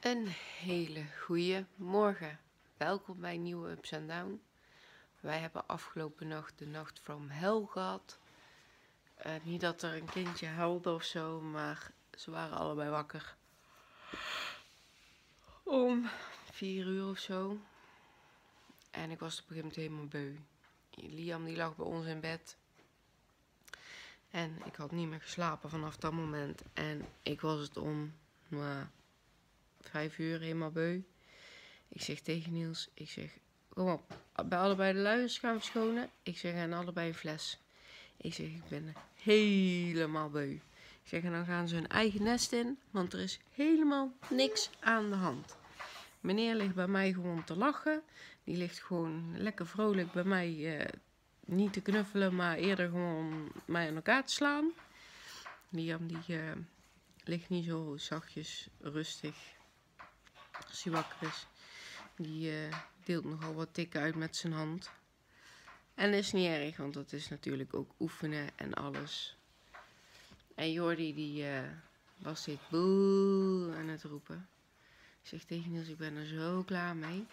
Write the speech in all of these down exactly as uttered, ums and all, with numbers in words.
Een hele goede morgen. Welkom bij een nieuwe Ups and Down. Wij hebben afgelopen nacht de nacht from hell gehad. Uh, niet dat er een kindje huilde of zo, maar ze waren allebei wakker. Om vier uur of zo. En ik was op een gegeven moment helemaal beu. Liam die lag bij ons in bed. En ik had niet meer geslapen vanaf dat moment. En ik was het om nou, vijf uur helemaal beu. Ik zeg tegen Niels, ik zeg, kom op, bij allebei de luiers gaan verschonen. Ik zeg, en allebei een fles. Ik zeg, ik ben helemaal beu. Ik zeg, en dan gaan ze hun eigen nest in, want er is helemaal niks aan de hand. Meneer ligt bij mij gewoon te lachen. Die ligt gewoon lekker vrolijk bij mij, eh, niet te knuffelen, maar eerder gewoon mij aan elkaar te slaan. Liam die uh, ligt niet zo zachtjes, rustig, als hij wakker is. Die uh, deelt nogal wat tikken uit met zijn hand. En dat is niet erg, want dat is natuurlijk ook oefenen en alles. En Jordi die uh, was steeds boe aan het roepen. Ik zeg tegen Niels, ik ben er zo klaar mee.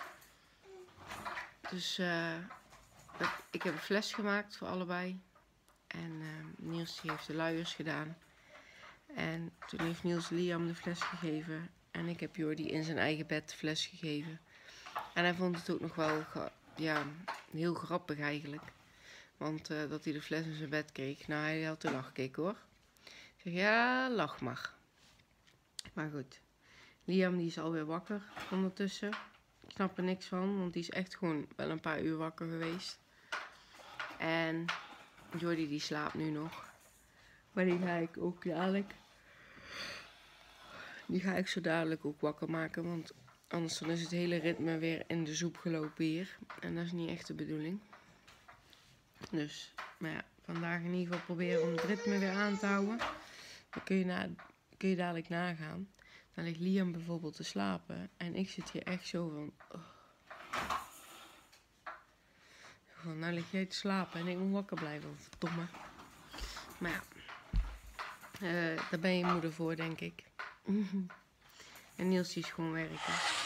Dus uh, ik heb een fles gemaakt voor allebei. En uh, Niels die heeft de luiers gedaan. En toen heeft Niels Liam de fles gegeven. En ik heb Jordi in zijn eigen bed de fles gegeven. En hij vond het ook nog wel ja, heel grappig eigenlijk. Want uh, dat hij de fles in zijn bed kreeg. Nou, hij had te lachen gekeken hoor. Ik zeg, ja, lach maar. Maar goed. Liam die is alweer wakker ondertussen. Ik snap er niks van, want die is echt gewoon wel een paar uur wakker geweest. En Jordi die slaapt nu nog. Maar die ga ik ook dadelijk... Die ga ik zo dadelijk ook wakker maken, want anders dan is het hele ritme weer in de soep gelopen hier. En dat is niet echt de bedoeling. Dus, maar ja, vandaag in ieder geval proberen om het ritme weer aan te houden. Dan kun je, na, kun je dadelijk nagaan. Dan ligt Liam bijvoorbeeld te slapen. En ik zit hier echt zo van... Oh. Van, nou lig jij te slapen en ik moet wakker blijven. Verdomme. Maar ja, uh, daar ben je moeder voor, denk ik. En Niels die is gewoon werken.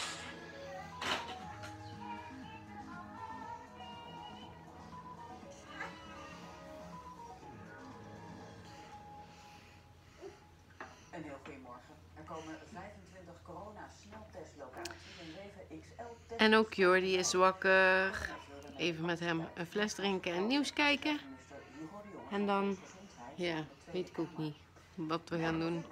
Een heel goedemorgen. Er komen vijfentwintig corona-sneltestlocaties en zeven X L-tests. En ook Jordi is wakker. Even met hem een fles drinken en nieuws kijken. En dan, ja, weet ik ook niet wat we gaan doen.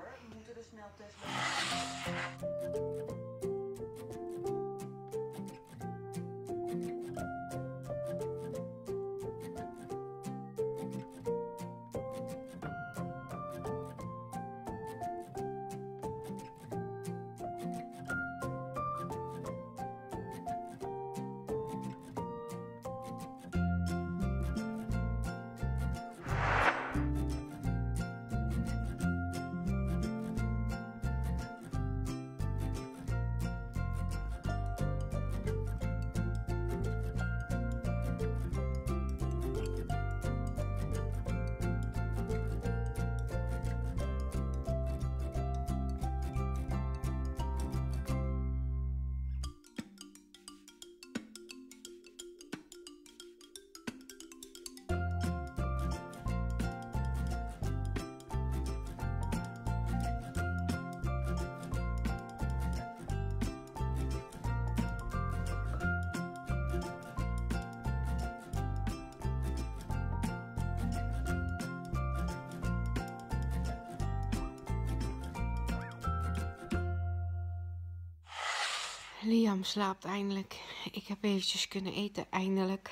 Liam slaapt eindelijk. Ik heb eventjes kunnen eten, eindelijk.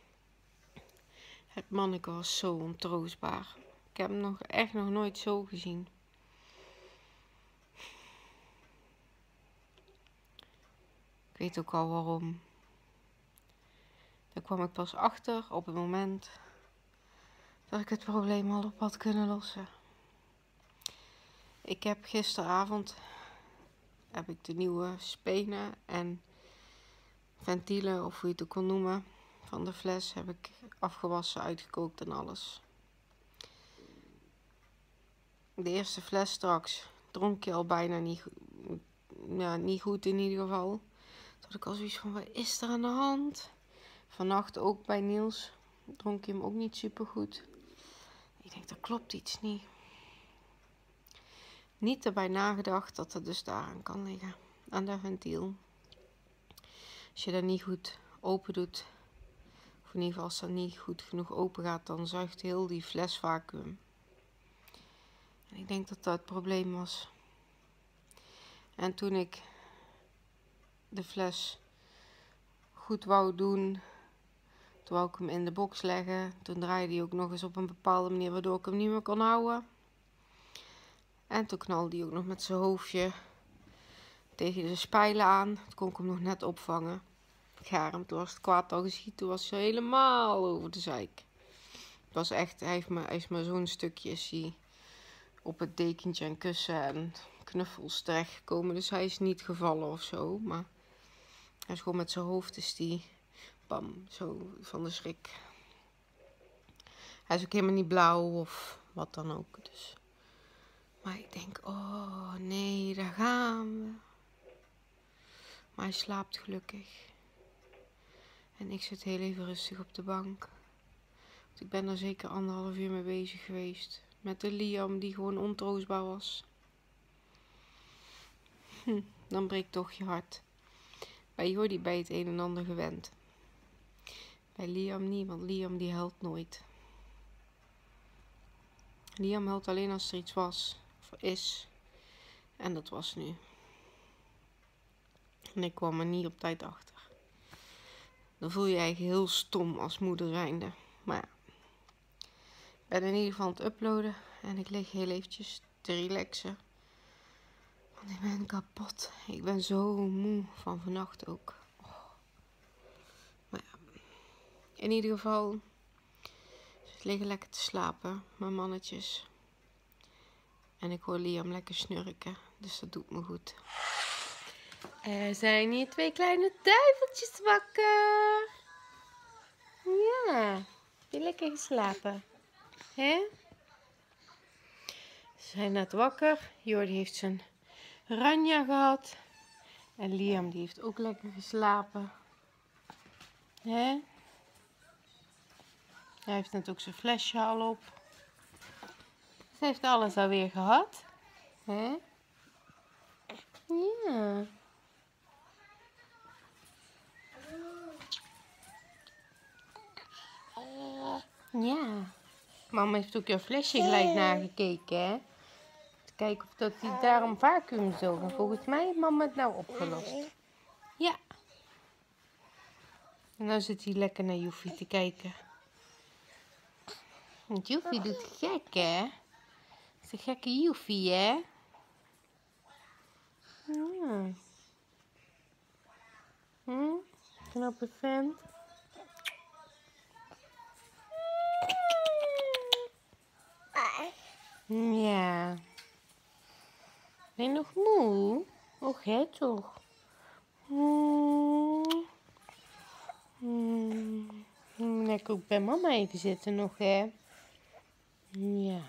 Het manneke was zo ontroostbaar. Ik heb hem nog echt nog nooit zo gezien. Ik weet ook al waarom. Daar kwam ik pas achter op het moment dat ik het probleem al op had kunnen lossen. Ik heb gisteravond... heb ik de nieuwe spenen en ventielen, of hoe je het ook kon noemen, van de fles heb ik afgewassen, uitgekookt en alles. De eerste fles straks dronk je al bijna niet, ja, niet goed in ieder geval. Toen had ik al zoiets van, wat is er aan de hand? Vannacht ook bij Niels. Dronk hij hem ook niet super goed. Ik denk, er klopt iets niet. Niet erbij nagedacht dat het dus daaraan kan liggen. Aan dat ventiel. Als je dat niet goed open doet. Of in ieder geval als dat niet goed genoeg open gaat. Dan zuigt heel die fles vacuüm. En ik denk dat dat het probleem was. En toen ik de fles goed wou doen. Toen wou ik hem in de box leggen. Toen draaide hij ook nog eens op een bepaalde manier waardoor ik hem niet meer kon houden. En toen knalde hij ook nog met zijn hoofdje tegen de spijlen aan. Toen kon ik hem nog net opvangen. Garem, toen was het kwaad al geschiet. Toen was hij helemaal over de zeik. Het was echt, hij, heeft me, hij is maar zo'n stukje is hij op het dekentje en kussen en knuffels terechtgekomen. Dus hij is niet gevallen of zo. Maar hij is gewoon met zijn hoofd is die bam, zo van de schrik. Hij is ook helemaal niet blauw of wat dan ook. Dus. Maar ik denk, oh nee, daar gaan we. Maar hij slaapt gelukkig. En ik zit heel even rustig op de bank. Want ik ben er zeker anderhalf uur mee bezig geweest. Met de Liam die gewoon ontroostbaar was. Hm, dan breekt toch je hart. Bij Jordi bij het een en ander gewend. Bij Liam niet, want Liam die huilt nooit. Liam huilt alleen als er iets was. Of is. En dat was nu. En ik kwam er niet op tijd achter. Dan voel je je eigenlijk heel stom als moeder zijnde. Maar ja. Ik ben in ieder geval aan het uploaden. En ik lig heel eventjes te relaxen. Want ik ben kapot. Ik ben zo moe van vannacht ook. Oh. Maar ja. In ieder geval. Ze liggen lekker te slapen. Mijn mannetjes. En ik hoor Liam lekker snurken. Dus dat doet me goed. Er zijn hier twee kleine duiveltjes wakker. Ja, heb je lekker geslapen? Hè? Ze zijn net wakker. Jordi heeft zijn ranja gehad. En Liam die heeft ook lekker geslapen. Hè? Hij heeft net ook zijn flesje al op. Ze heeft alles alweer gehad. Hè? Ja. Ja. Mama heeft ook jouw flesje gelijk nagekeken, hè? Te kijken of dat hij daarom vacuüm zoog. En volgens mij heeft mama het nou opgelost. Ja. En nou zit hij lekker naar Joefie te kijken. Want Joefie doet gek, hè? Het is een gekke Joefie, hè? Ja. Hm? Knappe vent. Ja. Ben je nog moe? Och, hè, toch? Hmm. Hmm. Lekker ook bij mama even zitten nog, hè? Ja.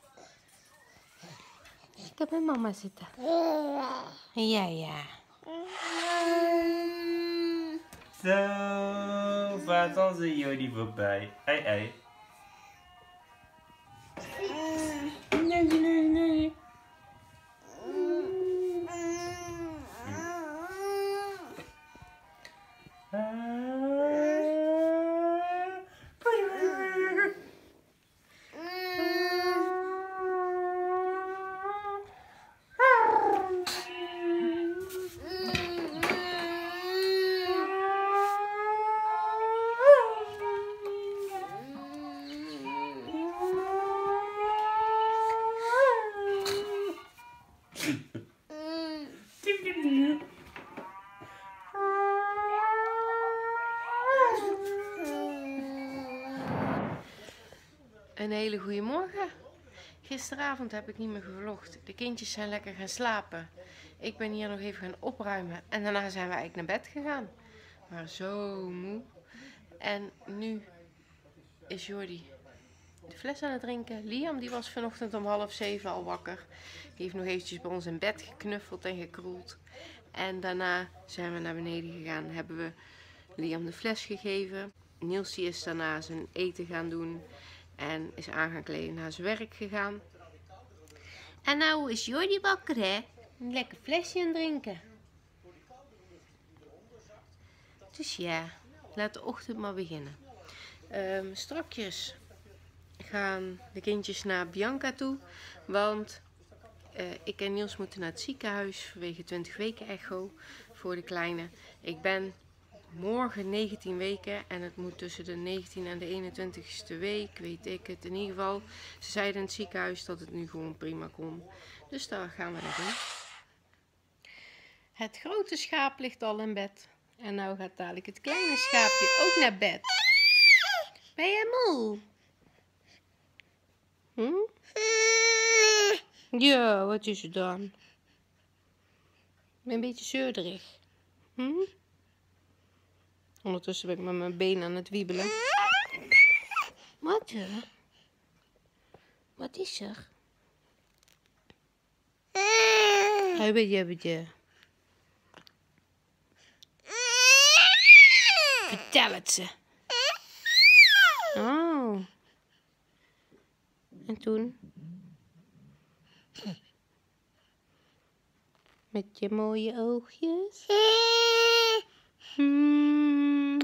Dus ik ga bij mama zitten. Ja, ja. Zo, vaart onze Jordi voorbij. Ei, ei. Nee, nee, nee. Een hele goede morgen. Gisteravond heb ik niet meer gevlogd. De kindjes zijn lekker gaan slapen. Ik ben hier nog even gaan opruimen. En daarna zijn we eigenlijk naar bed gegaan. Maar zo moe. En nu is Jordi de fles aan het drinken. Liam die was vanochtend om half zeven al wakker. Die heeft nog eventjes bij ons in bed geknuffeld en gekroeld. En daarna zijn we naar beneden gegaan. Hebben we Liam de fles gegeven. Niels die is daarna zijn eten gaan doen. En is aan gaan kleden naar zijn werk gegaan. En nou is Jordi wakker, hè? Een lekker flesje aan drinken. Dus ja, laat de ochtend maar beginnen. Um, strakjes gaan de kindjes naar Bianca toe. Want uh, ik en Niels moeten naar het ziekenhuis vanwege twintig weken echo voor de kleine. Ik ben morgen negentien weken en het moet tussen de negentiende en de eenentwintigste week, weet ik het in ieder geval. Ze zeiden in het ziekenhuis dat het nu gewoon prima kon. Dus daar gaan we naartoe. Het grote schaap ligt al in bed. En nou gaat dadelijk het kleine schaapje ook naar bed. Ben je moe? Hm? Ja, wat is het dan? Ik ben een beetje zeurderig. Hm? Ondertussen ben ik met mijn benen aan het wiebelen. Wat er? Wat is er? Hubbetje. Vertel het ze. Oh. En toen? Met je mooie oogjes. Hmm.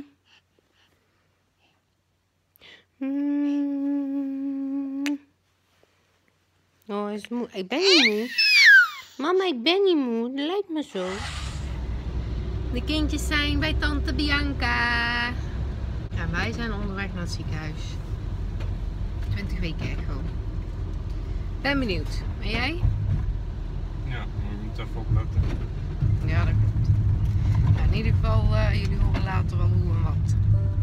Hmm. Oh, hij is moe. Ik ben niet moe. Mama, ik ben niet moe. Dat lijkt me zo. De kindjes zijn bij tante Bianca. En wij zijn onderweg naar het ziekenhuis. twintig weken echo. Ben benieuwd. En jij? Ja, je moet even opletten. Ja, dat klopt. Nou, in ieder geval, uh, jullie horen later wel hoe en wat.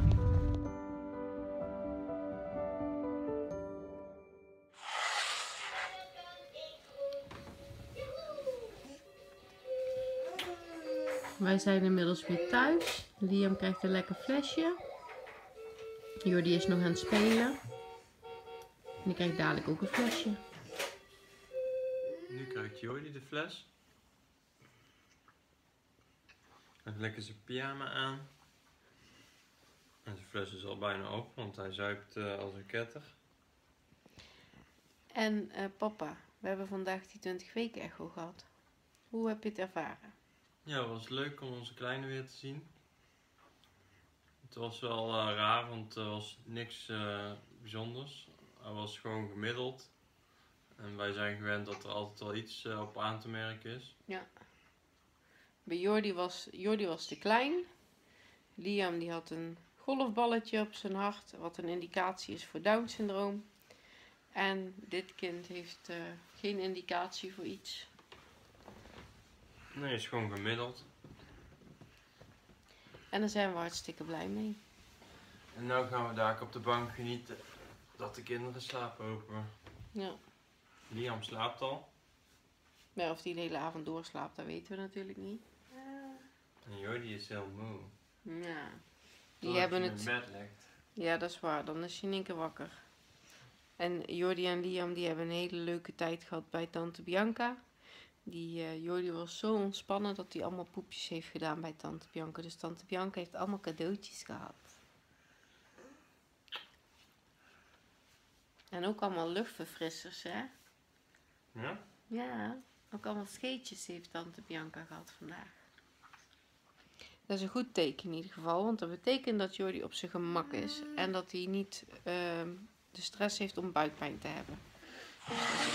Wij zijn inmiddels weer thuis. Liam krijgt een lekker flesje. Jordi is nog aan het spelen. En die krijgt dadelijk ook een flesje. Nu krijgt Jordi de fles. Hij heeft lekker zijn pyjama aan. En zijn fles is al bijna op, want hij zuipt uh, als een ketter. En uh, papa, we hebben vandaag die twintig weken echo gehad. Hoe heb je het ervaren? Ja, het was leuk om onze kleine weer te zien. Het was wel uh, raar, want er was niks uh, bijzonders. Hij was gewoon gemiddeld. En wij zijn gewend dat er altijd wel iets uh, op aan te merken is. Ja. Bij Jordi was, Jordi was te klein. Liam die had een golfballetje op zijn hart, wat een indicatie is voor Down syndroom. En dit kind heeft uh, geen indicatie voor iets. Nee, is gewoon gemiddeld. En daar zijn we hartstikke blij mee. En nu gaan we daar op de bank genieten dat de kinderen slapen hopen. Ja. Liam slaapt al. Maar of die de hele avond doorslaapt, dat weten we natuurlijk niet. En Jordi is heel moe. Ja. Die Totdat hebben hij het... in bed ligt. Ja, dat is waar. Dan is hij in één keer wakker. En Jordi en Liam die hebben een hele leuke tijd gehad bij tante Bianca. Die uh, Jordi was zo ontspannen dat hij allemaal poepjes heeft gedaan bij tante Bianca. Dus tante Bianca heeft allemaal cadeautjes gehad. En ook allemaal luchtverfrissers, hè? Ja? Ja, ook allemaal scheetjes heeft tante Bianca gehad vandaag. Dat is een goed teken in ieder geval, want dat betekent dat Jordi op zijn gemak is. En dat hij niet uh, de stress heeft om buikpijn te hebben. Dus dat is